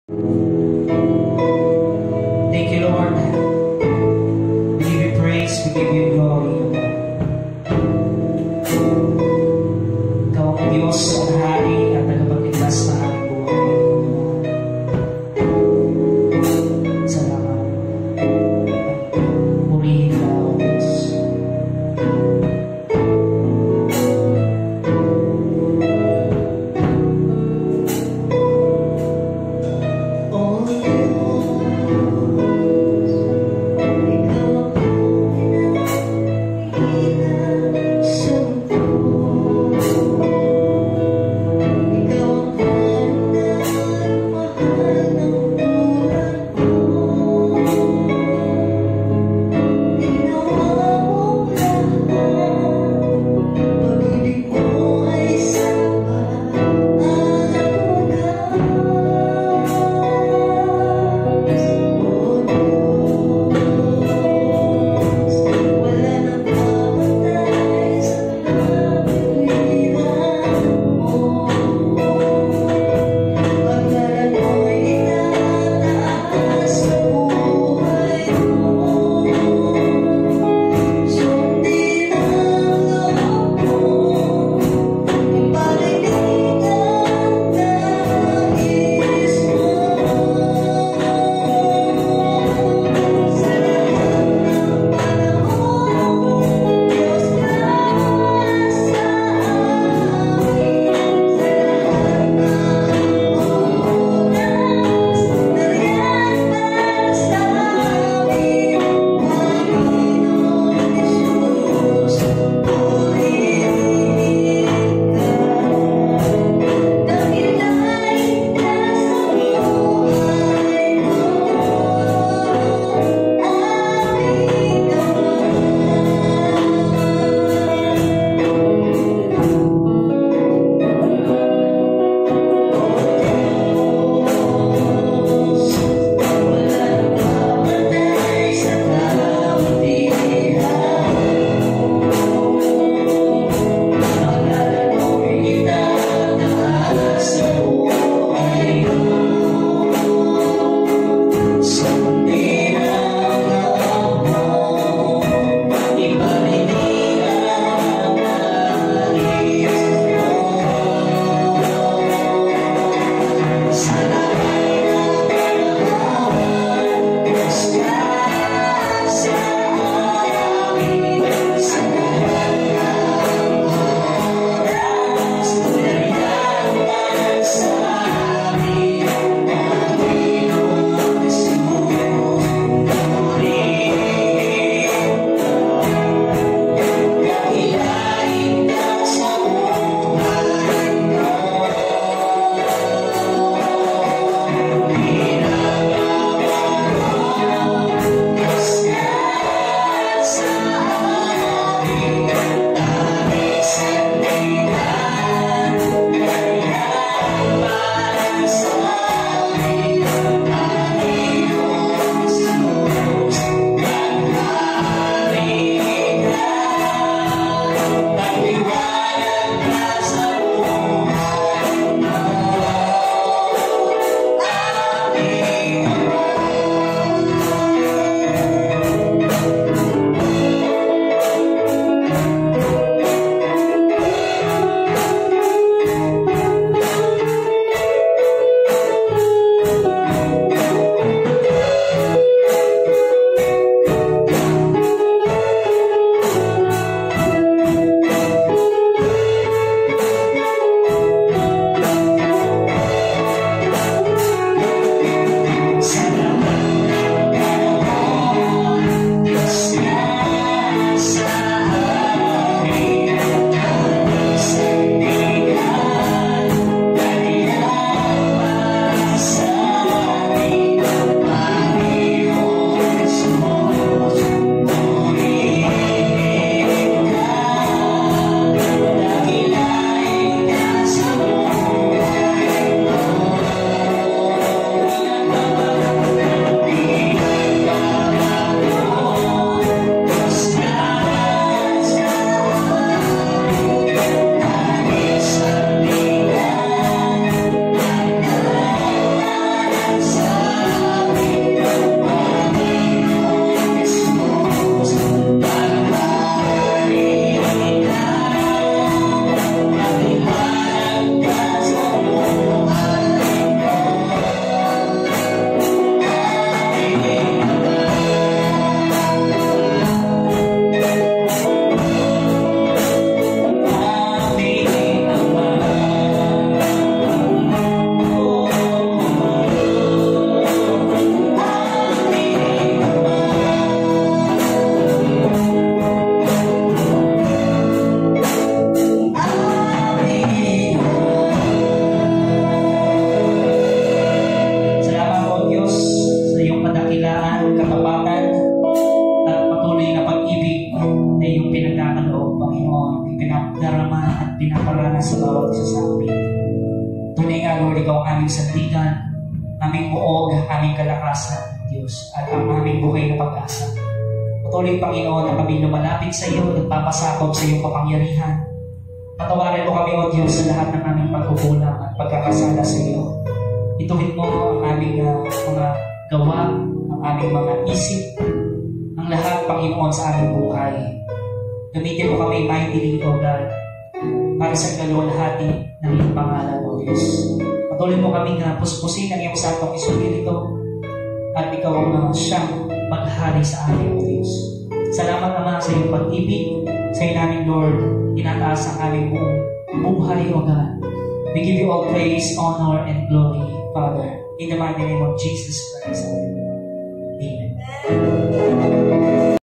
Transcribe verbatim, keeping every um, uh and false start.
Thank you, Lord. We give you praise, we give you glory, O God. Ikaw ang Diyos, ang hari at tagapagligtas na aming buhay. Salamat. Purihin ka, O Diyos. O muog aming kalakasan, Diyos, at ang aming buhay na pag-asa. Patuloy, Panginoon, na kami lumalapit sa iyo, nagpapasakop sa iyong kapangyarihan. Patawarin mo kami, O Diyos, sa lahat ng aming pagkukulang at pagkakasala sa iyo. Ituhin mo ang aming uh, mga gawa, ang aming mga isip, ang lahat, Panginoon, sa aming buhay. Gamitin mo kami mightily, O God, para sa kaluwalhati ng iyong pangalan, O Diyos. Patuloy mo kami na puspusin ang iyong Santong Espiritu at ikaw ang uh, siyang maghari sa amin, O Diyos. Salamat naman sa iyong pag-ibig. Sa iyo namin, Lord, tinataas ang aming buong buhay, O God. We give you all praise, honor, and glory, Father. In the mighty name of Jesus Christ. Amen.